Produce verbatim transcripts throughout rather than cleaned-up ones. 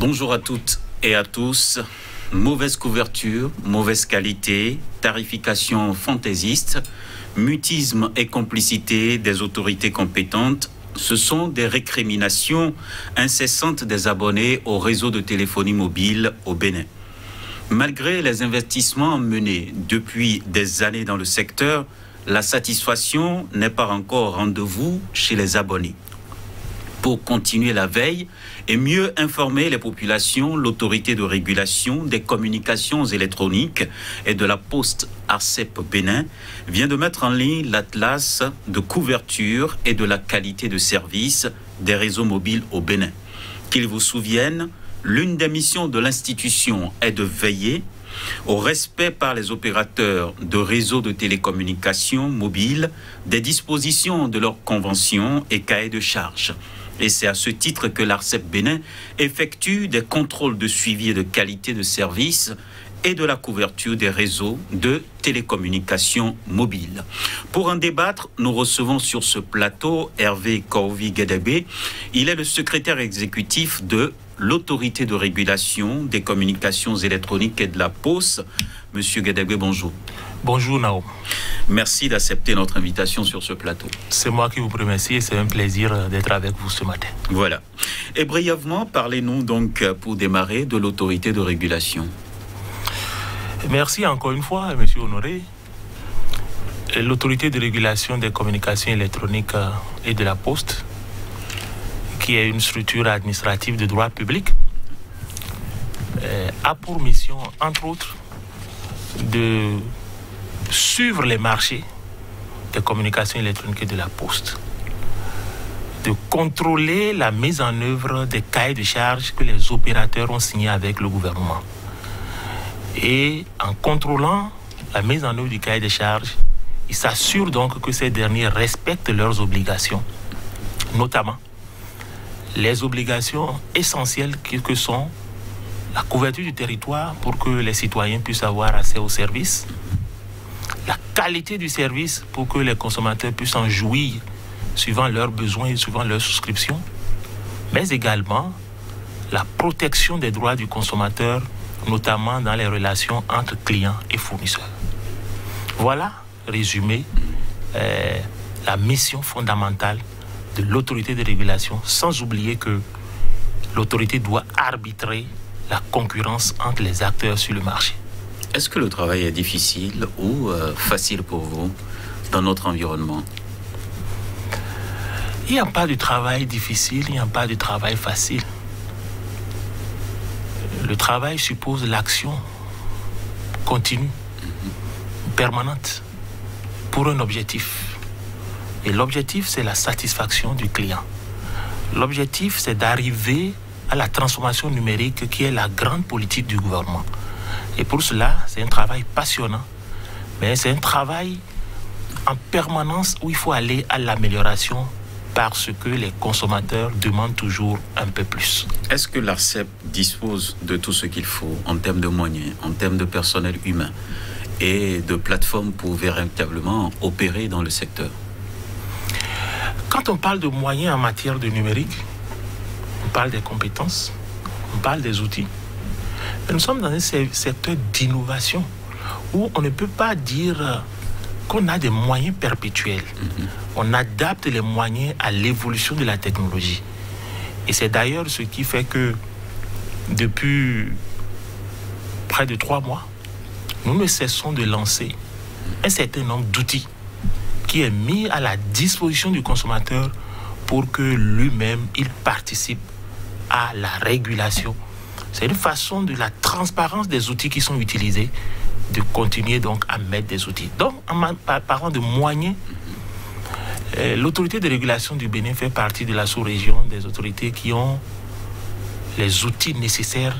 Bonjour à toutes et à tous. Mauvaise couverture, mauvaise qualité, tarification fantaisiste, mutisme et complicité des autorités compétentes, ce sont des récriminations incessantes des abonnés au réseau de téléphonie mobile au Bénin. Malgré les investissements menés depuis des années dans le secteur, la satisfaction n'est pas encore au rendez-vous chez les abonnés. Pour continuer la veille et mieux informer les populations, l'autorité de régulation des communications électroniques et de la poste ARCEP Bénin vient de mettre en ligne l'atlas de couverture et de la qualité de service des réseaux mobiles au Bénin. Qu'ils vous souviennent, l'une des missions de l'institution est de veiller au respect par les opérateurs de réseaux de télécommunications mobiles des dispositions de leurs conventions et cahiers de charges. Et c'est à ce titre que l'ARCEP Bénin effectue des contrôles de suivi et de qualité de service et de la couverture des réseaux de télécommunications mobiles. Pour en débattre, nous recevons sur ce plateau Hervé Corvi-Guédébé. Il est le secrétaire exécutif de l'autorité de régulation des communications électroniques et de la poste. Monsieur Guédébé, bonjour. Bonjour Nao. Merci d'accepter notre invitation sur ce plateau. C'est moi qui vous remercie et c'est un plaisir d'être avec vous ce matin. Voilà. Et brièvement, parlez-nous donc pour démarrer de l'autorité de régulation. Merci encore une fois, Monsieur Honoré. L'autorité de régulation des communications électroniques et de la poste, qui est une structure administrative de droit public, a pour mission, entre autres, de suivre les marchés des communications électroniques et de la poste, de contrôler la mise en œuvre des cahiers de charges que les opérateurs ont signés avec le gouvernement. Et en contrôlant la mise en œuvre du cahier de charges, ils s'assurent donc que ces derniers respectent leurs obligations, notamment les obligations essentielles que sont la couverture du territoire pour que les citoyens puissent avoir accès aux services, la qualité du service pour que les consommateurs puissent en jouir suivant leurs besoins et suivant leurs souscriptions, mais également la protection des droits du consommateur, notamment dans les relations entre clients et fournisseurs. Voilà, résumé, euh, la mission fondamentale de l'autorité de régulation, sans oublier que l'autorité doit arbitrer la concurrence entre les acteurs sur le marché. Est-ce que le travail est difficile ou euh, facile pour vous dans notre environnement? Il n'y a pas de travail difficile, il n'y a pas de travail facile. Le travail suppose l'action continue, mm-hmm. permanente, pour un objectif. Et l'objectif, c'est la satisfaction du client. L'objectif, c'est d'arriver à la transformation numérique qui est la grande politique du gouvernement. Et pour cela, c'est un travail passionnant, mais c'est un travail en permanence où il faut aller à l'amélioration parce que les consommateurs demandent toujours un peu plus. Est-ce que l'ARCEP dispose de tout ce qu'il faut en termes de moyens, en termes de personnel humain et de plateformes pour véritablement opérer dans le secteur? Quand on parle de moyens en matière de numérique, on parle des compétences, on parle des outils. Mais nous sommes dans un secteur d'innovation où on ne peut pas dire qu'on a des moyens perpétuels. Mm-hmm. On adapte les moyens à l'évolution de la technologie. Et c'est d'ailleurs ce qui fait que depuis près de trois mois, nous ne cessons de lancer un certain nombre d'outils qui est mis à la disposition du consommateur pour que lui-même, il participe à la régulation. C'est une façon de la transparence des outils qui sont utilisés, de continuer donc à mettre des outils. Donc, en parlant de moyens, euh, l'autorité de régulation du Bénin fait partie de la sous-région des autorités qui ont les outils nécessaires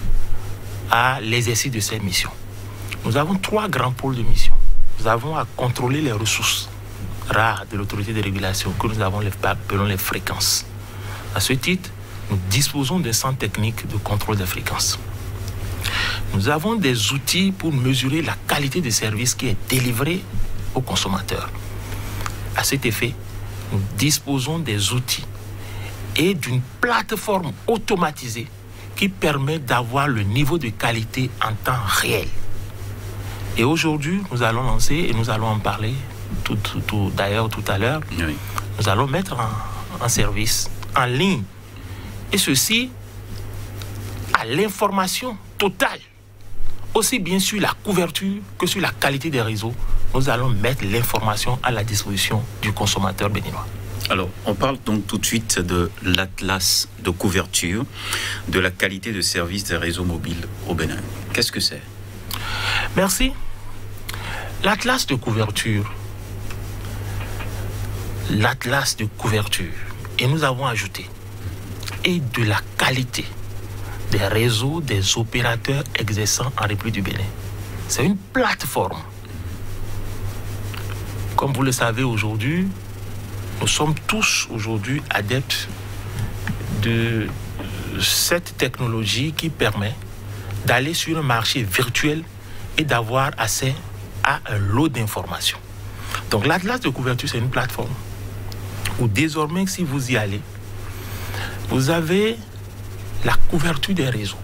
à l'exercice de ces missions. Nous avons trois grands pôles de mission. Nous avons à contrôler les ressources rares de l'autorité de régulation que nous avons les, appelons les fréquences. À ce titre, nous disposons d'un centre technique de contrôle des fréquences. Nous avons des outils pour mesurer la qualité de service qui est délivré aux consommateurs. À cet effet, nous disposons des outils et d'une plateforme automatisée qui permet d'avoir le niveau de qualité en temps réel. Et aujourd'hui, nous allons lancer, et nous allons en parler tout, tout, tout, d'ailleurs tout à l'heure, oui. Nous allons mettre en, en service, en ligne, et ceci à l'information totale, aussi bien sur la couverture que sur la qualité des réseaux. Nous allons mettre l'information à la disposition du consommateur béninois. Alors, on parle donc tout de suite de l'atlas de couverture, de la qualité de service des réseaux mobiles au Bénin. Qu'est-ce que c'est? Merci. L'atlas de couverture, l'atlas de couverture, et nous avons ajouté, et de la qualité des réseaux des opérateurs exerçant en République du Bénin. C'est une plateforme. Comme vous le savez aujourd'hui, nous sommes tous aujourd'hui adeptes de cette technologie qui permet d'aller sur un marché virtuel et d'avoir accès à un lot d'informations. Donc l'atlas de couverture, c'est une plateforme où désormais, si vous y allez, vous avez la couverture des réseaux.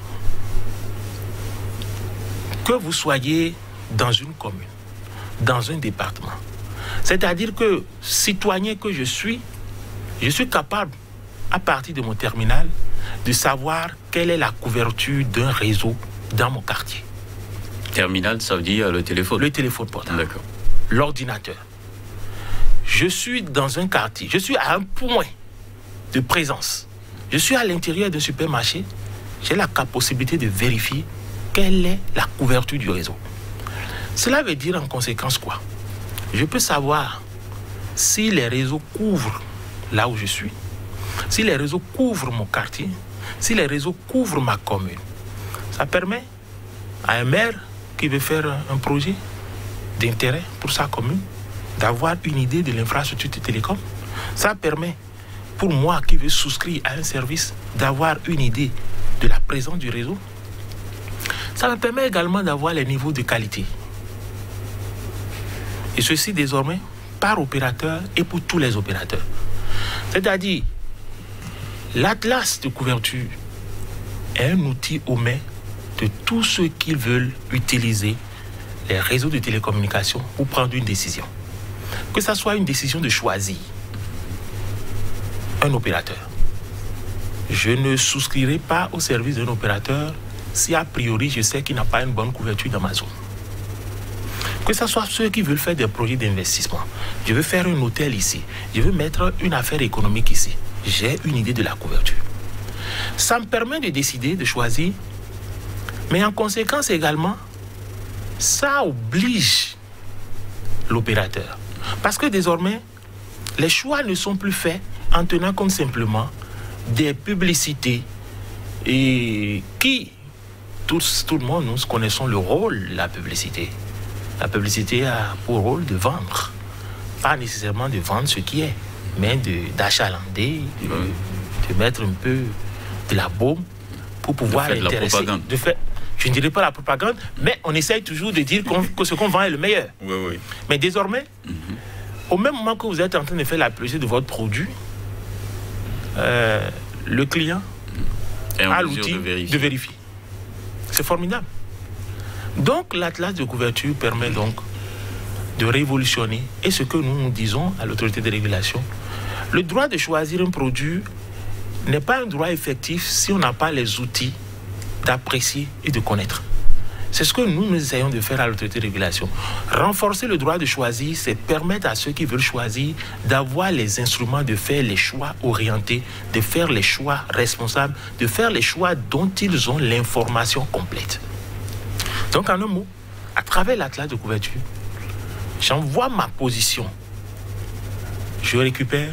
Que vous soyez dans une commune, dans un département, c'est-à-dire que, citoyen que je suis, je suis capable, à partir de mon terminal, de savoir quelle est la couverture d'un réseau dans mon quartier. Terminal, ça veut dire le téléphone? Le téléphone portable. D'accord. L'ordinateur. Je suis dans un quartier, je suis à un point de présence. Je suis à l'intérieur d'un supermarché, j'ai la possibilité de vérifier quelle est la couverture du réseau. Cela veut dire en conséquence quoi? Je peux savoir si les réseaux couvrent là où je suis, si les réseaux couvrent mon quartier, si les réseaux couvrent ma commune. Ça permet à un maire qui veut faire un projet d'intérêt pour sa commune d'avoir une idée de l'infrastructure de télécom. Ça permet pour moi qui veux souscrire à un service d'avoir une idée de la présence du réseau. Ça me permet également d'avoir les niveaux de qualité. Et ceci désormais par opérateur et pour tous les opérateurs. C'est-à-dire, l'atlas de couverture est un outil aux mains de tous ceux qui veulent utiliser les réseaux de télécommunications pour prendre une décision. Que ce soit une décision de choisir un opérateur. Je ne souscrirai pas au service d'un opérateur si a priori je sais qu'il n'a pas une bonne couverture dans ma zone. Que ce soit ceux qui veulent faire des projets d'investissement. Je veux faire un hôtel ici. Je veux mettre une affaire économique ici. J'ai une idée de la couverture. Ça me permet de décider, de choisir. Mais en conséquence également, ça oblige l'opérateur. Parce que désormais, les choix ne sont plus faits en tenant compte simplement des publicités et qui, tous, tout le monde, nous connaissons le rôle de la publicité. La publicité a pour rôle de vendre. Pas nécessairement de vendre ce qui est, mais d'achalander, de, de, de mettre un peu de la baume pour pouvoir l'intéresser. De faire, je ne dirais pas la propagande, mais on essaye toujours de dire qu'on, que ce qu'on vend est le meilleur. Oui, oui. Mais désormais, mm-hmm. au même moment que vous êtes en train de faire la publicité de votre produit, euh, le client a l'outil de vérifier. de vérifier. C'est formidable. Donc, l'atlas de couverture permet donc de révolutionner, et ce que nous nous disons à l'autorité de régulation, le droit de choisir un produit n'est pas un droit effectif si on n'a pas les outils d'apprécier et de connaître. C'est ce que nous, nous essayons de faire à l'autorité de régulation. Renforcer le droit de choisir, c'est permettre à ceux qui veulent choisir d'avoir les instruments de faire les choix orientés, de faire les choix responsables, de faire les choix dont ils ont l'information complète. Donc, en un mot, à travers l'atlas de couverture, j'envoie ma position. Je récupère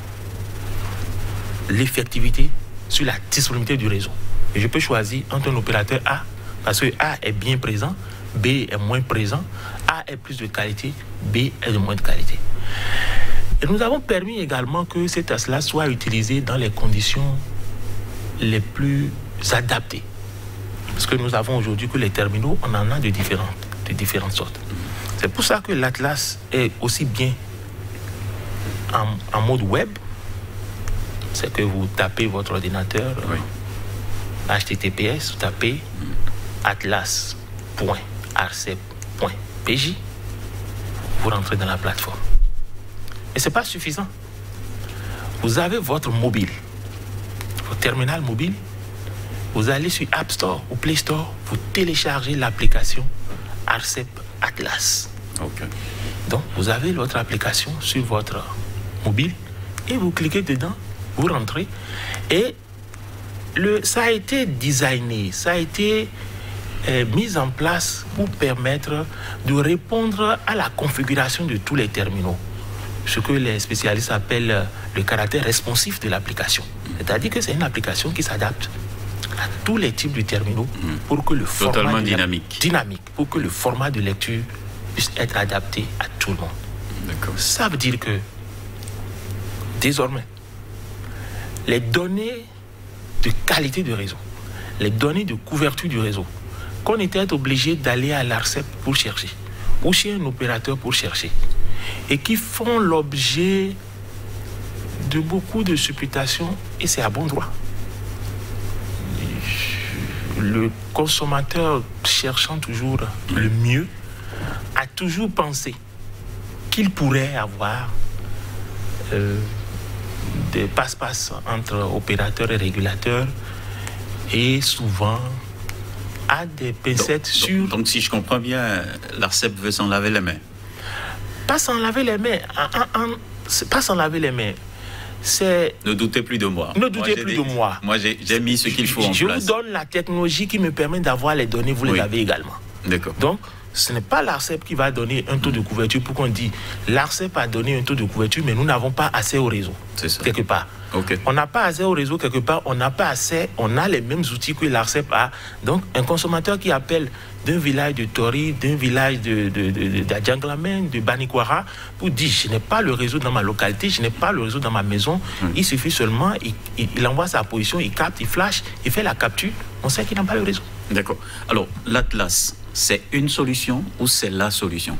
l'effectivité sur la disponibilité du réseau. Et je peux choisir entre un opérateur A, parce que A est bien présent, B est moins présent, A est plus de qualité, B est de moins de qualité. Et nous avons permis également que cet atlas soit utilisé dans les conditions les plus adaptées. Parce que nous avons aujourd'hui que les terminaux, on en a de différentes, de différentes sortes. C'est pour ça que l'atlas est aussi bien en, en mode web. C'est que vous tapez votre ordinateur, oui. H T T P S, vous tapez atlas point arcep point p j, vous rentrez dans la plateforme. Et ce n'est pas suffisant. Vous avez votre mobile, votre terminal mobile, vous allez sur App Store ou Play Store, vous téléchargez l'application Arcep Atlas. Okay. Donc, vous avez votre application sur votre mobile et vous cliquez dedans, vous rentrez. Et le, ça a été designé, ça a été euh, mis en place pour permettre de répondre à la configuration de tous les terminaux. Ce que les spécialistes appellent le caractère responsif de l'application. C'est-à-dire que c'est une application qui s'adapte à tous les types de terminaux pour que le format totalement dynamique. dynamique, pour que le format de lecture puisse être adapté à tout le monde. D'accord. Ça veut dire que désormais, les données de qualité de réseau, les données de couverture du réseau, qu'on était obligé d'aller à l'Arcep pour chercher, ou chez un opérateur pour chercher, et qui font l'objet de beaucoup de supputations, et c'est à bon droit. Le consommateur cherchant toujours le mieux a toujours pensé qu'il pourrait avoir euh, des passe-passe entre opérateurs et régulateurs, et souvent a des pincettes donc, sur... Donc, donc si je comprends bien, l'Arcep veut s'en laver les mains. Pas s'en laver les mains, en, en, en, pas s'en laver les mains. C'est... Ne doutez plus de moi. Ne doutez moi, plus des... de moi. Moi, j'ai mis ce qu'il faut en je place. Je vous donne la technologie qui me permet d'avoir les données, vous oui. les avez également. D'accord. Donc, ce n'est pas l'Arcep qui va donner un taux de couverture pour qu'on dise l'Arcep a donné un taux de couverture, mais nous n'avons pas accès au réseau. C'est ça. Quelque part. Okay. On n'a pas accès au réseau quelque part, on n'a pas accès, on a les mêmes outils que l'Arcep a. Donc, un consommateur qui appelle d'un village de Tori, d'un village de, de, de, de, d'Adjanglamen, de Banikwara, pour dire je n'ai pas le réseau dans ma localité, je n'ai pas le réseau dans ma maison. Mm. Il suffit seulement, il, il, il envoie sa position, il capte, il flash, il fait la capture, on sait qu'il n'a pas le réseau. D'accord. Alors, l'Atlas, c'est une solution ou c'est la solution?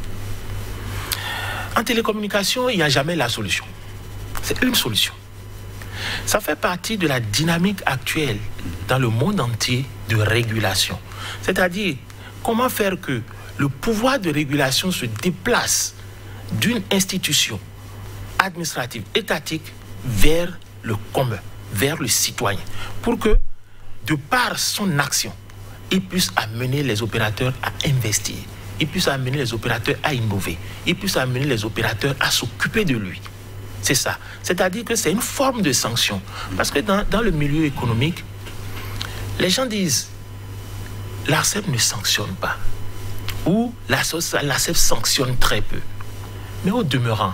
En télécommunication, il n'y a jamais la solution. C'est une solution. Ça fait partie de la dynamique actuelle dans le monde entier de régulation. C'est-à-dire, comment faire que le pouvoir de régulation se déplace d'une institution administrative, étatique, vers le commun, vers le citoyen, pour que, de par son action, il puisse amener les opérateurs à investir, il puisse amener les opérateurs à innover, il puisse amener les opérateurs à s'occuper de lui. C'est ça. C'est-à-dire que c'est une forme de sanction. Parce que dans, dans le milieu économique, les gens disent l'Arcep ne sanctionne pas. Ou l'Arcep sanctionne très peu. Mais au demeurant,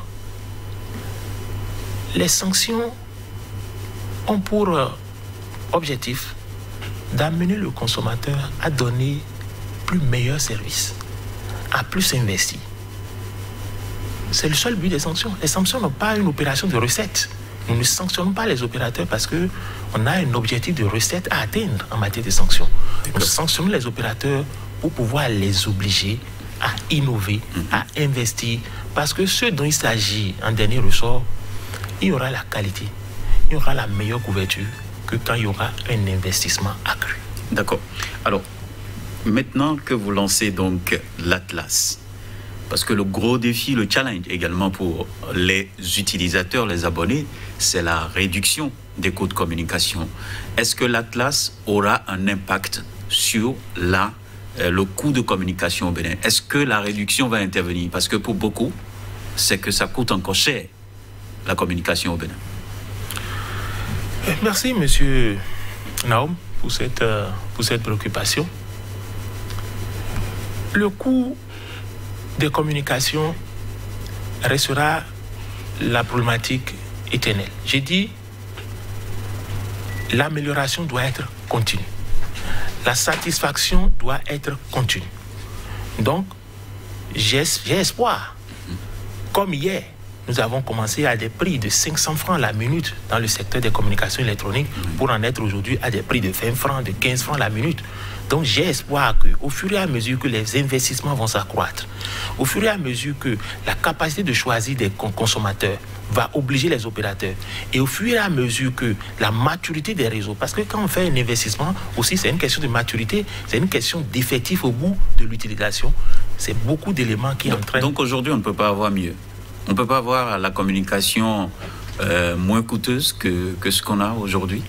les sanctions ont pour euh, objectif d'amener le consommateur à donner plus meilleur service, à plus investir. C'est le seul but des sanctions. Les sanctions n'ont pas une opération de recette. Nous ne sanctionnons pas les opérateurs parce qu'on a un objectif de recette à atteindre en matière de sanctions. Nous sanctionnons les opérateurs pour pouvoir les obliger à innover, mm-hmm. à investir. Parce que ce dont il s'agit en dernier ressort, il y aura la qualité, il y aura la meilleure couverture que quand il y aura un investissement accru. D'accord. Alors, maintenant que vous lancez donc l'Atlas, parce que le gros défi, le challenge également pour les utilisateurs, les abonnés, c'est la réduction des coûts de communication. Est-ce que l'Atlas aura un impact sur la, euh, le coût de communication au Bénin? Est-ce que la réduction va intervenir? Parce que pour beaucoup, c'est que ça coûte encore cher, la communication au Bénin. Merci, monsieur Naum, pour cette, euh, pour cette préoccupation. Le coût des communications restera la problématique éternelle. J'ai dit, l'amélioration doit être continue. La satisfaction doit être continue. Donc, j'ai espoir. Comme hier, nous avons commencé à des prix de cinq cents francs la minute dans le secteur des communications électroniques pour en être aujourd'hui à des prix de vingt francs, de quinze francs la minute. Donc j'ai espoir qu'au fur et à mesure que les investissements vont s'accroître, au fur et à mesure que la capacité de choisir des consommateurs va obliger les opérateurs. Et au fur et à mesure que la maturité des réseaux, parce que quand on fait un investissement, aussi c'est une question de maturité, c'est une question d'effectif au bout de l'utilisation. C'est beaucoup d'éléments qui donc, entraînent... Donc aujourd'hui, on ne peut pas avoir mieux. On ne peut pas avoir la communication euh, moins coûteuse que, que ce qu'on a aujourd'hui.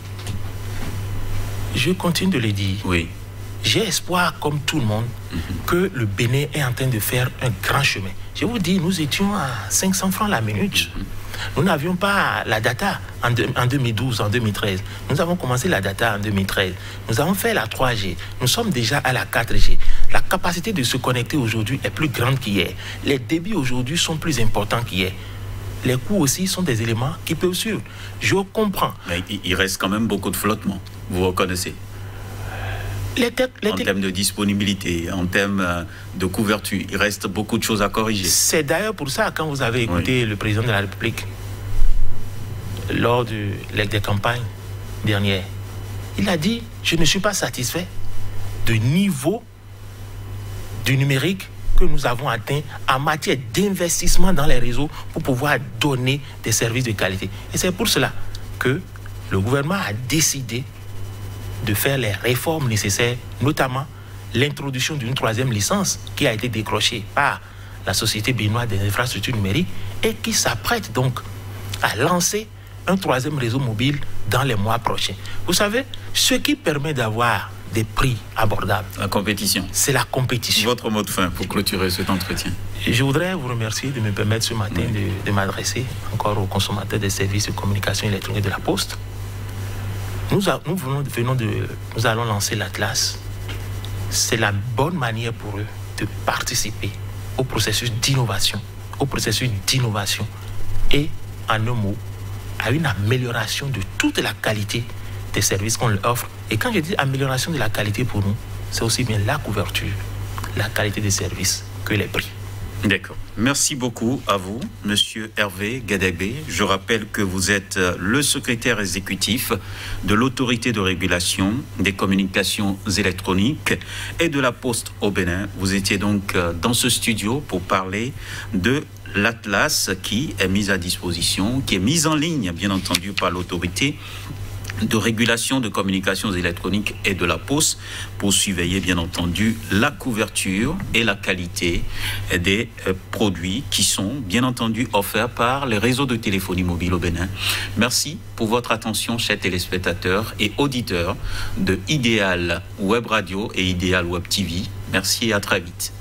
Je continue de le dire. Oui. J'ai espoir, comme tout le monde, mm-hmm. que le Bénin est en train de faire un grand chemin. Je vous dis, nous étions à cinq cents francs la minute. Mm-hmm. Nous n'avions pas la data en, de, en deux mille douze, en deux mille treize. Nous avons commencé la data en deux mille treize. Nous avons fait la trois G. Nous sommes déjà à la quatre G. La capacité de se connecter aujourd'hui est plus grande qu'hier. Les débits aujourd'hui sont plus importants qu'hier. Les coûts aussi sont des éléments qui peuvent suivre. Je comprends. Mais il reste quand même beaucoup de flottement. Vous reconnaissez? Les les en termes de disponibilité, en termes de couverture, il reste beaucoup de choses à corriger. C'est d'ailleurs pour ça, quand vous avez écouté oui. le président de la République lors de, des campagnes dernières, il a dit « Je ne suis pas satisfait du niveau du numérique que nous avons atteint en matière d'investissement dans les réseaux pour pouvoir donner des services de qualité. » Et c'est pour cela que le gouvernement a décidé de faire les réformes nécessaires, notamment l'introduction d'une troisième licence qui a été décrochée par la Société béninoise des infrastructures numériques et qui s'apprête donc à lancer un troisième réseau mobile dans les mois prochains. Vous savez, ce qui permet d'avoir des prix abordables. La compétition. C'est la compétition. Votre mot de fin pour clôturer cet entretien. Je voudrais vous remercier de me permettre ce matin oui. de, de m'adresser encore aux consommateurs des services de communication électronique de la Poste. Nous, a, nous, venons, venons de, nous allons lancer l'Atlas. C'est la bonne manière pour eux de participer au processus d'innovation, au processus d'innovation et, en un mot, à une amélioration de toute la qualité des services qu'on leur offre. Et quand je dis amélioration de la qualité pour nous, c'est aussi bien la couverture, la qualité des services que les prix. D'accord. Merci beaucoup à vous, Monsieur Hervé Gadebe. Je rappelle que vous êtes le secrétaire exécutif de l'autorité de régulation des communications électroniques et de la Poste au Bénin. Vous étiez donc dans ce studio pour parler de l'Atlas qui est mis à disposition, qui est mis en ligne, bien entendu, par l'autorité de régulation de communications électroniques et de la Poste pour surveiller bien entendu la couverture et la qualité des euh, produits qui sont bien entendu offerts par les réseaux de téléphonie mobile au Bénin. Merci pour votre attention, chers téléspectateurs et auditeurs de Idéal Web Radio et Idéal Web T V. Merci et à très vite.